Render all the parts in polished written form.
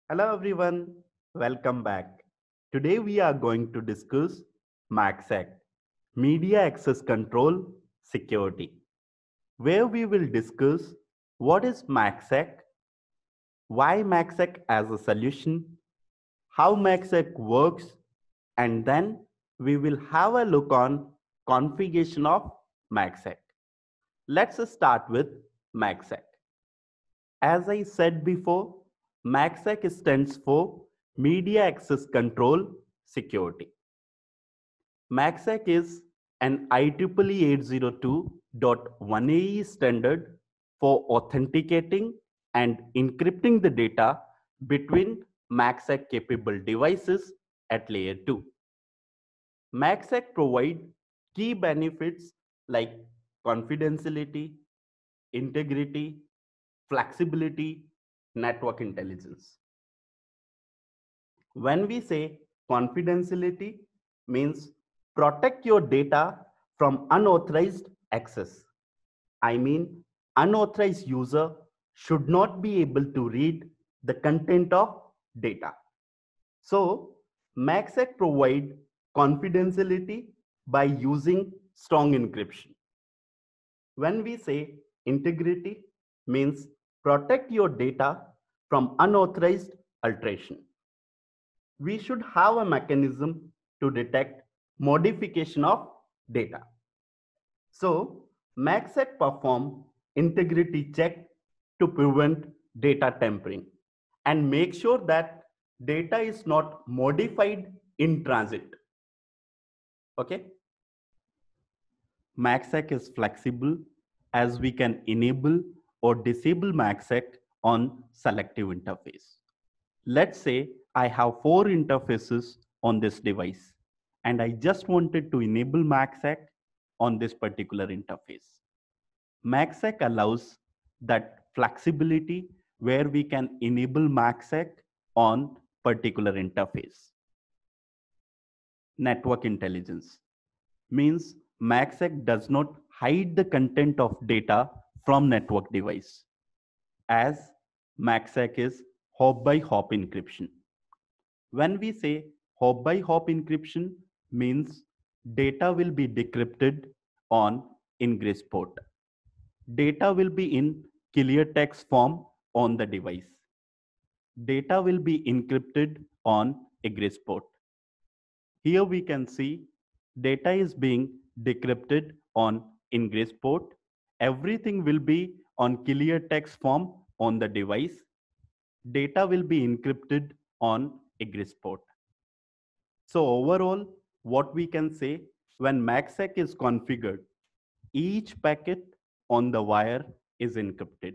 Hello everyone, welcome back. Today we are going to discuss MACsec, Media Access Control Security, where we will discuss what is MACsec, why MACsec as a solution, how MACsec works, and then we will have a look on configuration of MACsec. Let's start with MACsec. As I said before, MACsec stands for Media Access Control Security. MACsec is an IEEE 802.1ae standard for authenticating and encrypting the data between MACsec capable devices at layer 2. MACsec provides key benefits like confidentiality, integrity, flexibility, network intelligence. When we say confidentiality means protect your data from unauthorized access. I mean, unauthorized user should not be able to read the content of data. So, MACsec provide confidentiality by using strong encryption. When we say integrity means protect your data from unauthorized alteration. We should have a mechanism to detect modification of data. So, MACsec perform integrity check to prevent data tampering and make sure that data is not modified in transit. Okay. MACsec is flexible as we can enable or disable MACsec on selective interface. Let's say I have 4 interfaces on this device and I just wanted to enable MACsec on this particular interface. MACsec allows that flexibility where we can enable MACsec on particular interface. Network intelligence means MACsec does not hide the content of data from network device as MACsec is hop by hop encryption. When we say hop by hop encryption means data will be decrypted on ingress port. Data will be in clear text form on the device. Data will be encrypted on egress port. Here we can see data is being decrypted on ingress port. Everything will be on clear text form on the device. Data will be encrypted on egress port. So overall, what we can say when MACsec is configured, each packet on the wire is encrypted.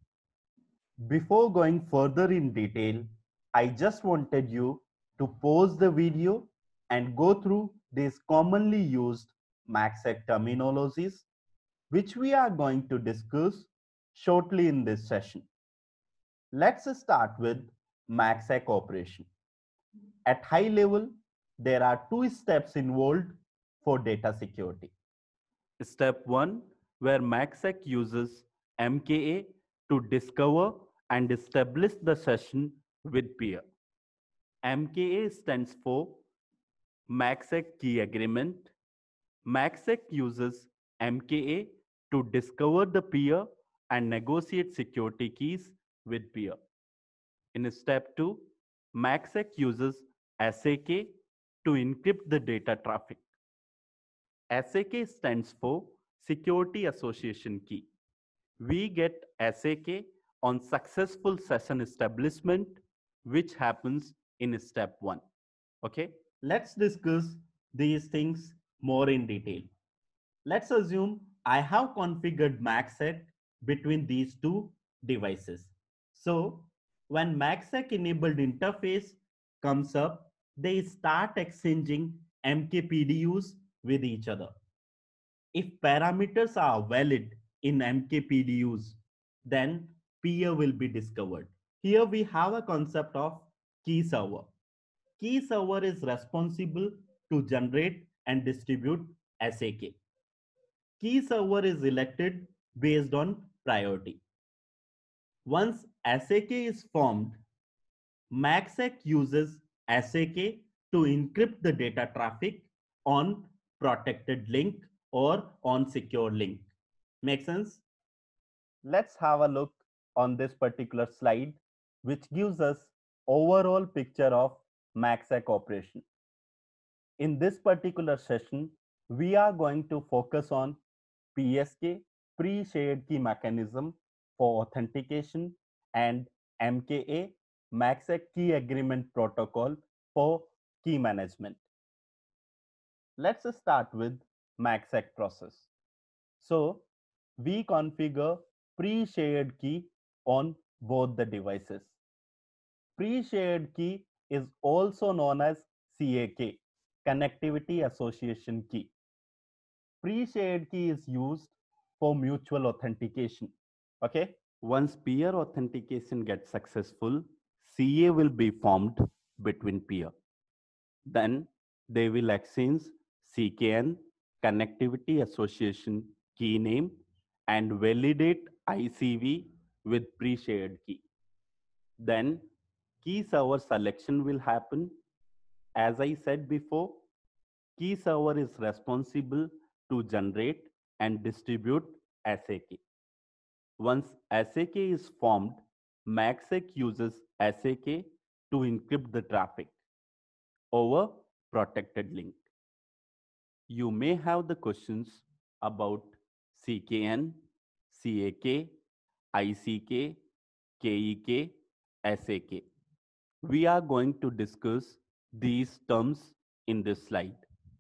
Before going further in detail, I just wanted you to pause the video and go through these commonly used MACsec terminologies, which we are going to discuss shortly in this session. Let's start with MACsec operation. At high level, there are 2 steps involved for data security. Step 1, where MACsec uses MKA to discover and establish the session with peer. MKA stands for MACsec Key Agreement. MACsec uses MKA to discover the peer and negotiate security keys with peer. In step 2, MACsec uses SAK to encrypt the data traffic. SAK stands for Security Association Key. We get SAK on successful session establishment, which happens in step 1. Okay, let's discuss these things more in detail. Let's assume I have configured MACsec between these 2 devices. So when MACsec enabled interface comes up, they start exchanging MKPDUs with each other. If parameters are valid in MKPDUs, then peer will be discovered. Here we have a concept of key server. Key server is responsible to generate and distribute SAK. Key server is elected based on priority. Once SAK is formed, MACsec uses SAK to encrypt the data traffic on protected link or on secure link. Make sense? Let's have a look on this particular slide, which gives us overall picture of MACsec operation. In this particular session, we are going to focus on PSK, pre-shared key mechanism for authentication, and MKA, MACsec key agreement protocol for key management. Let's start with MACsec process. So we configure pre-shared key on both the devices. Pre-shared key is also known as CAK, Connectivity Association Key. Pre-shared key is used for mutual authentication. Okay. Once peer authentication gets successful, CA will be formed between peer. Then they will exchange CKN, Connectivity Association key name, and validate ICV with pre-shared key. Then key server selection will happen. As I said before, key server is responsible to generate and distribute SAK. Once SAK is formed, MACsec uses SAK to encrypt the traffic over protected link. You may have the questions about CKN, CAK, ICK, KEK, SAK. We are going to discuss these terms in this slide.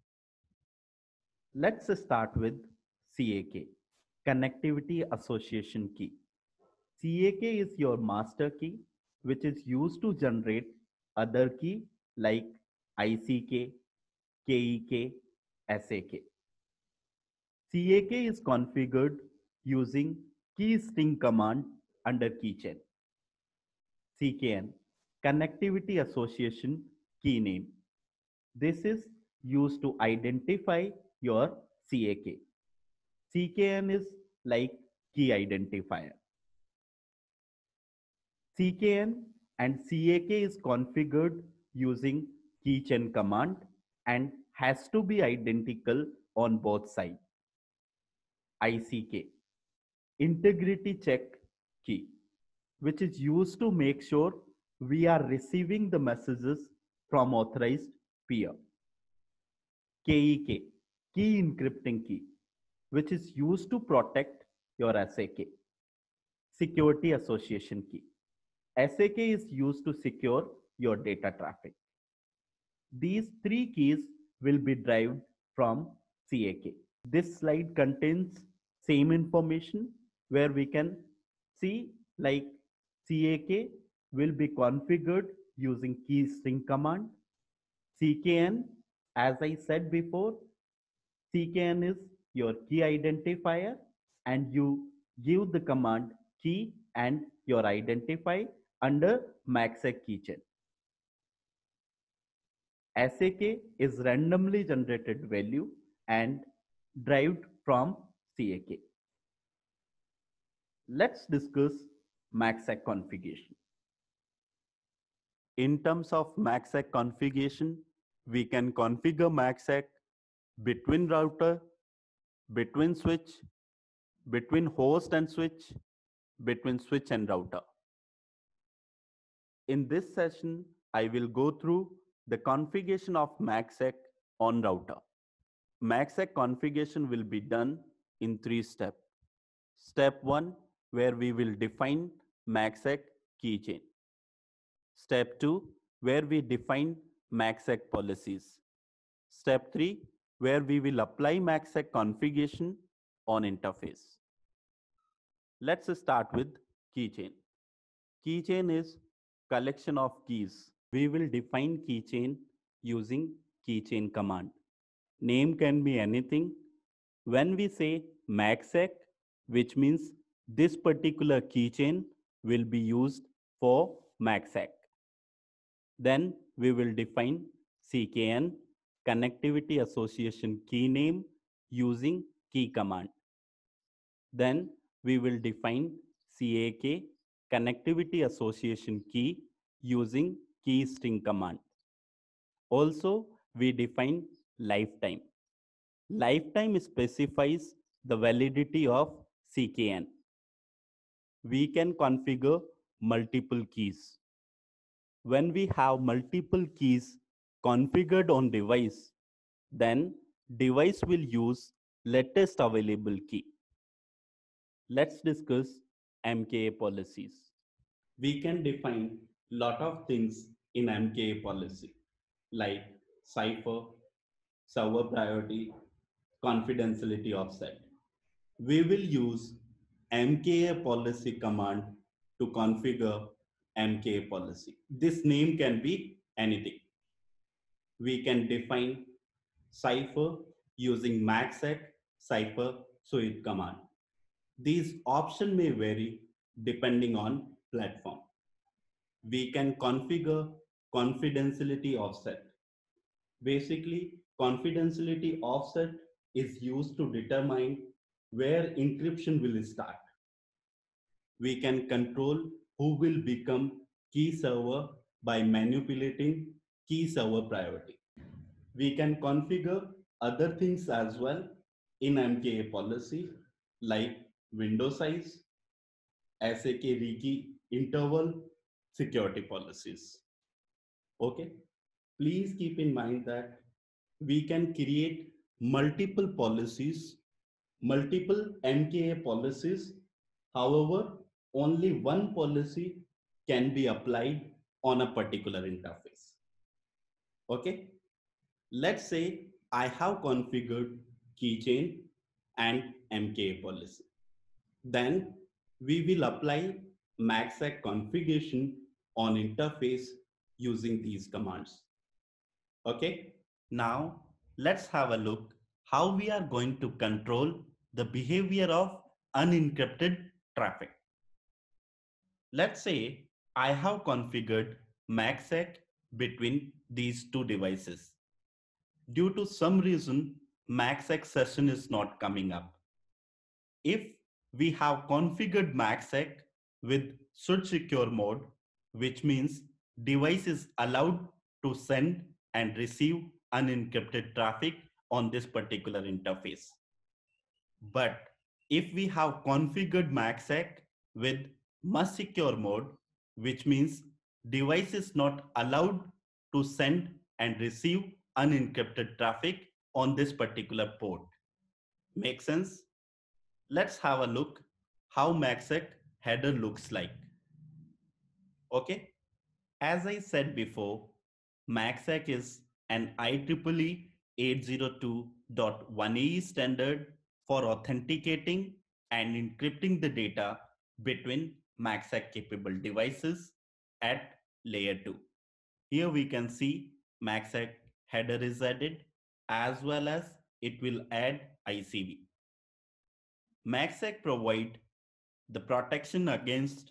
Let's start with CAK, Connectivity Association Key. CAK is your master key, which is used to generate other key like ICK, KEK, SAK. CAK is configured using key string command under keychain. CKN, Connectivity Association Key Name. This is used to identify your CAK. CKN is like key identifier. CKN and CAK is configured using keychain command and has to be identical on both sides. ICK, Integrity Check Key, which is used to make sure we are receiving the messages from authorized peer. KEK, Key Encrypting Key, which is used to protect your SAK. Security Association Key. SAK is used to secure your data traffic. These three keys will be derived from CAK. This slide contains same information where we can see like CAK will be configured using key string command. CKN, as I said before, CKN is your key identifier and you give the command key and your identify under MACsec keychain. SAK is randomly generated value and derived from CAK. Let's discuss MACsec configuration. In terms of MACsec configuration, we can configure MACsec between router, between switch, between host and switch, between switch and router. In this session, I will go through the configuration of MACsec on router. MACsec configuration will be done in 3 steps. Step 1, where we will define MACsec keychain. Step 2, where we define MACsec policies. Step 3, where we will apply MACsec configuration on interface. Let's start with keychain. Keychain is collection of keys. We will define keychain using keychain command. Name can be anything. When we say MACsec, which means this particular keychain will be used for MACsec. Then we will define CKN, Connectivity Association Key Name, using key command. Then we will define CAK, Connectivity Association Key, using key string command. Also, we define lifetime. Lifetime specifies the validity of CKN. We can configure multiple keys. When we have multiple keys configured on device, then device will use latest available key. Let's discuss MKA policies. We can define lot of things in MKA policy like cipher, server priority, confidentiality offset. We will use MKA policy command to configure MKA policy. This name can be anything. We can define cipher using maxec cipher suite command. These options may vary depending on platform. We can configure confidentiality offset. Basically, confidentiality offset is used to determine where encryption will start. We can control who will become key server by manipulating key server priority. We can configure other things as well in MKA policy like window size, SAK rekey interval, security policies. Okay, please keep in mind that we can create multiple policies, multiple MKA policies. However, only one policy can be applied on a particular interface. Okay, let's say I have configured keychain and MKA policy. Then we will apply maxec configuration on interface using these commands. Okay, now let's have a look how we are going to control the behavior of unencrypted traffic. Let's say I have configured maxec between these two devices. Due to some reason, maxec session is not coming up. If we have configured maxec with should secure mode, which means device is allowed to send and receive unencrypted traffic on this particular interface. But if we have configured maxec with must secure mode, which means device is not allowed to send and receive unencrypted traffic on this particular port. Make sense? Let's have a look how maxec header looks like. Okay, as I said before, maxec is an IEEE 802.1ae standard for authenticating and encrypting the data between maxec capable devices at layer 2. Here we can see maxec header is added, as well as it will add ICV. maxec provide the protection against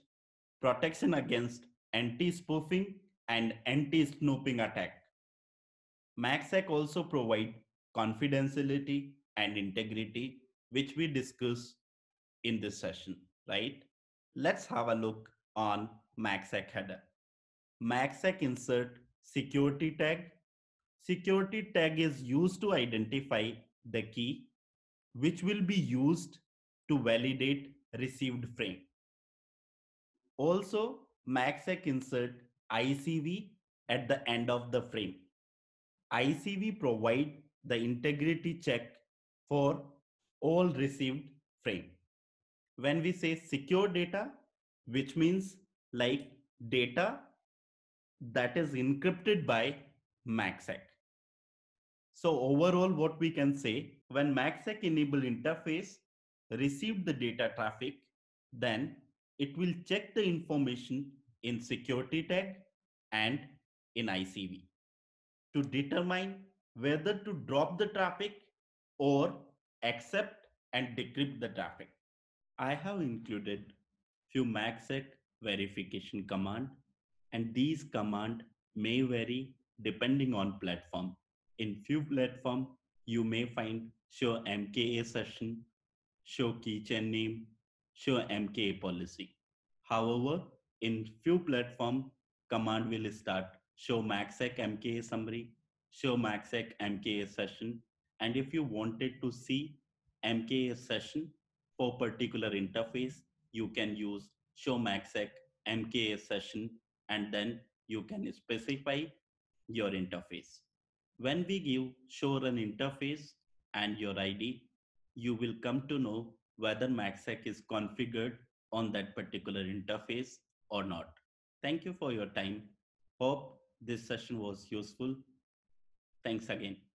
anti-spoofing and anti-snooping attack. maxec also provide confidentiality and integrity, which we discuss in this session, right? Let's have a look on maxec header. maxec insert security tag. Security tag is used to identify the key which will be used to validate received frame. Also, maxec insert ICV at the end of the frame. ICV provide the integrity check for all received frame. When we say secure data, which means like data that is encrypted by maxec. So overall, what we can say, when maxec enable interface received the data traffic, then it will check the information in security tag and in ICV to determine whether to drop the traffic or accept and decrypt the traffic. I have included few maxec verification command, and these command may vary depending on platform. In few platform, you may find show MKA session, show keychain name, show MKA policy. However, in few platform, command will start show maxsec mka summary, show maxsec mka session. And if you wanted to see mka session for particular interface, you can use show maxsec mka session, and then you can specify your interface. When we give show run interface and your ID, you will come to know whether maxsec is configured on that particular interface or not. Thank you for your time. Hope this session was useful. Thanks again.